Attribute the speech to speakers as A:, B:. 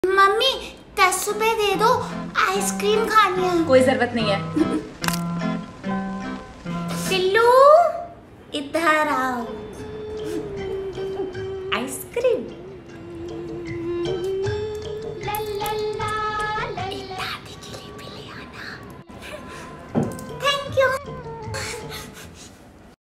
A: Mummy 10 रुपए दे दो, ice cream खानी है।
B: कोई जरूरत नहीं है।
A: टिल्लू इधर आओ, आइसक्रीम।